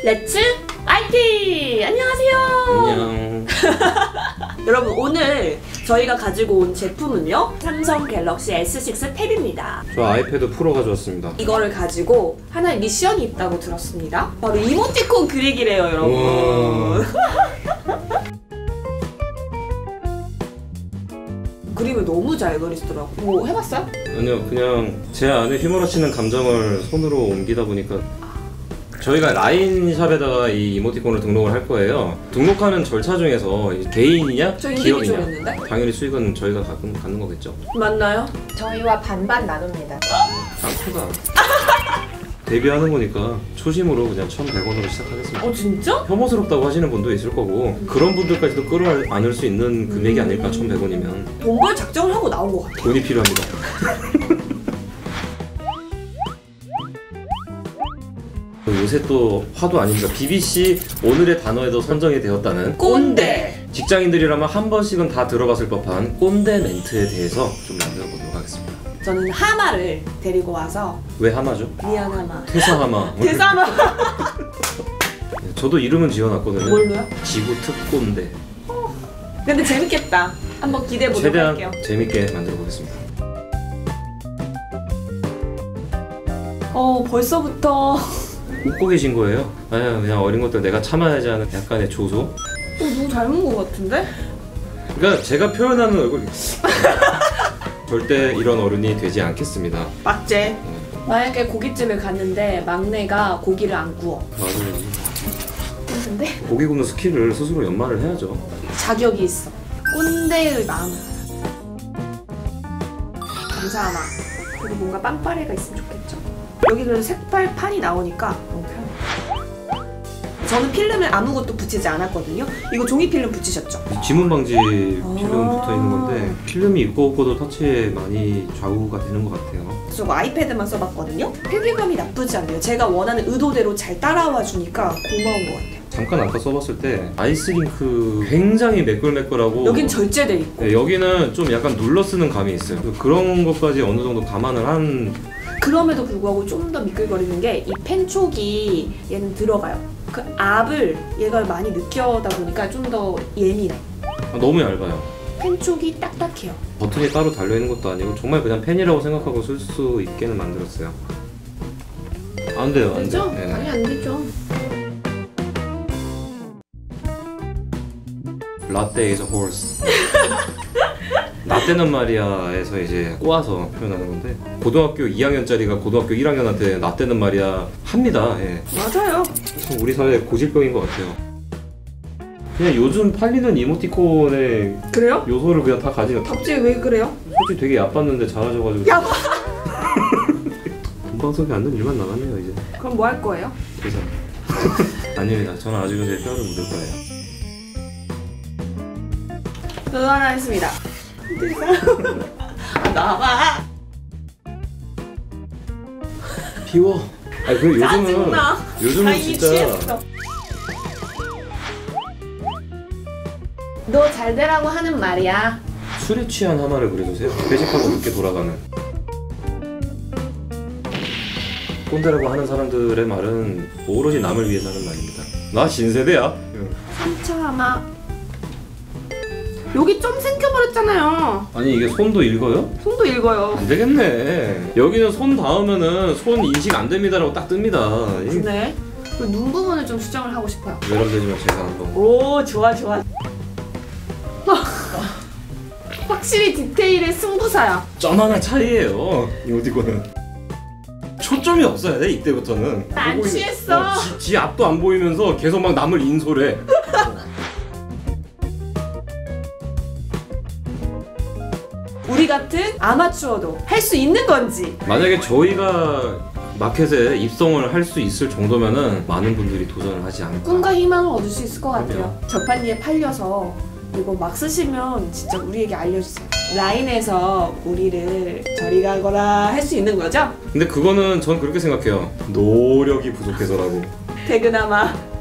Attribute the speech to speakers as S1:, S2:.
S1: 렛츠 IT! 안녕하세요.
S2: 안녕.
S1: 여러분, 오늘 저희가 가지고 온 제품은요, 삼성 갤럭시 S6 탭입니다.
S2: 저 아이패드 프로 가져왔습니다.
S1: 이거를 가지고 하나의 미션이 있다고 들었습니다. 바로 이모티콘 그리기래요, 여러분. 그림을 너무 잘 그리시더라고. 뭐 해봤어요?
S2: 아니요, 그냥 제 안에 휘몰아치는 감정을 손으로 옮기다 보니까 저희가 라인샵에다가 이 이모티콘을 등록을 할 거예요. 등록하는 절차 중에서 개인이냐
S1: 저
S2: 기업이냐
S1: 인디비주얼했는데?
S2: 당연히 수익은 저희가 갖는 거겠죠.
S1: 맞나요?
S3: 저희와 반반 나눕니다.
S2: 깡패가 데뷔하는 거니까 초심으로 그냥 1,100원으로 시작하겠습니다.
S1: 진짜?
S2: 혐오스럽다고 하시는 분도 있을 거고 그런 분들까지도 끌어안을 수 있는 금액이 아닐까. 1,100원이면
S1: 돈 벌 작정을 하고 나온 것 같아요.
S2: 돈이 필요합니다. 요새 또 화도 아닙니다. BBC 오늘의 단어에도 선정이 되었다는
S1: 꼰대!
S2: 직장인들이라면 한 번씩은 다 들어봤을 법한 꼰대 멘트에 대해서 좀 만들어 보도록 하겠습니다.
S1: 저는 하마를 데리고 와서
S2: 왜 하마죠?
S1: 미안 하마.
S2: 퇴사하마.
S1: 대사마!
S2: 저도 이름은 지어놨거든요.
S1: 뭘로요?
S2: 지구 특 꼰대.
S1: 근데 재밌겠다. 한번 기대해보도록
S2: 최대한
S1: 할게요.
S2: 재밌게 만들어 보겠습니다.
S1: 벌써부터
S2: 웃고 계신 거예요? 아니야, 그냥 어린 것들 내가 참아야지 하는 약간의 조소?
S1: 너무 닮은 것 같은데?
S2: 그러니까 제가 표현하는 얼굴이 절대 이런 어른이 되지 않겠습니다.
S1: 맞지? 만약에 고깃집을 갔는데 막내가 고기를 안 구워.
S2: 맞아요.
S1: 근데
S2: 고기 굽는 스킬을 스스로 연마를 해야죠.
S1: 자격이 있어. 꼰대의 마음. 감사하마. 그리고 뭔가 빵빠레가 있으면 좋겠죠. 여기 그래도 색깔판이 나오니까 너무 편해. 저는 필름을 아무것도 붙이지 않았거든요. 이거 종이 필름 붙이셨죠?
S2: 지문 방지 필름 붙어 있는 건데 필름이 있고 없고도 터치에 많이 좌우가 되는 것 같아요.
S1: 저거 아이패드만 써봤거든요. 필기감이 나쁘지 않네요. 제가 원하는 의도대로 잘 따라와 주니까 고마운 것 같아요.
S2: 잠깐 아까 써봤을 때 아이스링크 굉장히 매끌매끌하고
S1: 여긴 절제돼 있고.
S2: 네, 여기는 좀 약간 눌러 쓰는 감이 있어요. 그런 것까지 어느 정도 감안을 한.
S1: 그럼에도 불구하고 좀 더 미끌거리는 게 이 펜촉이 얘는 들어가요. 그 압을 얘가 많이 느껴다 보니까 좀 더 예민해.
S2: 너무 얇아요.
S1: 펜촉이 딱딱해요.
S2: 버튼이 따로 달려있는 것도 아니고 정말 그냥 펜이라고 생각하고 쓸 수 있게는 만들었어요. 안 돼요, 안
S1: 되죠?
S2: 돼요. 네.
S1: 아니 안 되죠.
S2: 라떼 is a horse. 라떼는 말이야에서 이제 꼬아서 표현하는 건데 고등학교 2학년짜리가 고등학교 1학년한테 라떼는 말이야 합니다. 예.
S1: 맞아요.
S2: 참 우리 사회 고질병인 것 같아요. 그냥 요즘 팔리는 이모티콘의
S1: 그래요?
S2: 요소를 그냥 다 가지고
S1: 갑자기 왜 그래요?
S2: 솔직히 되게 야빴는데 잘하셔가지고
S1: 야!
S2: 본방송에 앉는 일만 남았네요 이제.
S1: 그럼 뭐 할 거예요?
S2: 그래서 아닙니다. 저는 아직은 제 뼈를 묻을 거예요.
S1: 저도 하나 했습니다. 나와.
S2: 비워. 아니 그리고
S1: 짜증나.
S2: 요즘은 진짜
S1: 너 잘 되라고 하는 말이야.
S2: 술에 취한 하마를 그려주세요. 회식하고 늦게 돌아가는. 꼰대라고 하는 사람들의 말은 오로지 남을 위해서 하는 말입니다. 나 신세대야.
S1: 상처하마. 여기 좀 생겨버렸잖아요.
S2: 아니 이게 손도 읽어요?
S1: 손도 읽어요.
S2: 안 되겠네. 여기는 손 닿으면은 손 인식 안 됩니다라고 딱 뜹니다.
S1: 네. 그리고 눈 부분을 좀 수정을 하고 싶어요.
S2: 외람되지만 제가 한번.
S1: 오, 좋아 좋아. 확실히 디테일의 승부사야.
S2: 점 하나 차이예요. 이모티콘은 초점이 없어야 돼 이때부터는.
S1: 안 취했어.
S2: 지 앞도 안 보이면서 계속 막 남을 인솔해.
S1: 우리 같은 아마추어도 할 수 있는 건지.
S2: 만약에 저희가 마켓에 입성을 할 수 있을 정도면은 많은 분들이 도전을 하지 않을까.
S1: 꿈과 희망을 얻을 수 있을 것 같아요.
S2: 그럼요.
S1: 저판리에 팔려서 이거 막 쓰시면 진짜 우리에게 알려주세요. 라인에서 우리를 저리 가거라 할 수 있는 거죠?
S2: 근데 그거는 전 그렇게 생각해요. 노력이 부족해서라고.
S1: 퇴근하마.